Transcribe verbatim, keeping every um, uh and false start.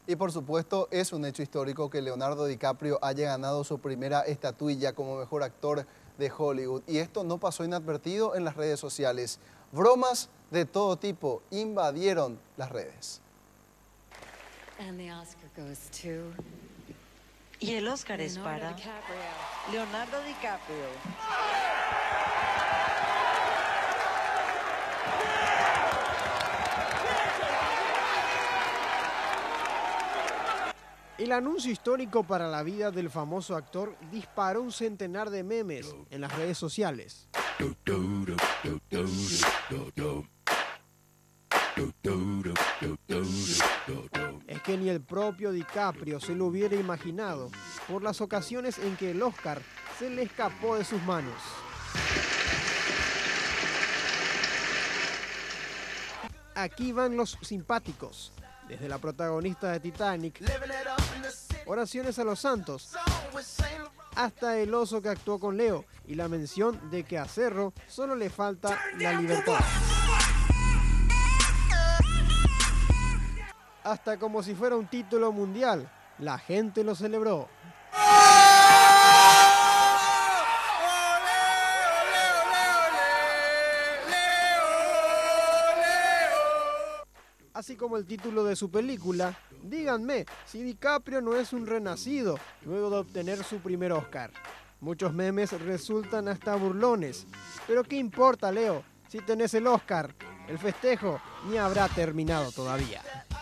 Y por supuesto es un hecho histórico que Leonardo DiCaprio haya ganado su primera estatuilla como mejor actor de Hollywood. Y esto no pasó inadvertido en las redes sociales. Bromas de todo tipo invadieron las redes. And the Oscar goes to Y el Oscar es Leonardo para DiCaprio. Leonardo DiCaprio. El anuncio histórico para la vida del famoso actor disparó un centenar de memes en las redes sociales. Es que ni el propio DiCaprio se lo hubiera imaginado por las ocasiones en que el Oscar se le escapó de sus manos. Aquí van los simpáticos, desde la protagonista de Titanic, oraciones a los santos, hasta el oso que actuó con Leo y la mención de que a Cerro solo le falta la libertad. Hasta como si fuera un título mundial, la gente lo celebró. Así como el título de su película, díganme si DiCaprio no es un renacido luego de obtener su primer Oscar. Muchos memes resultan hasta burlones, pero ¿qué importa, Leo? Si tenés el Oscar, el festejo ni habrá terminado todavía.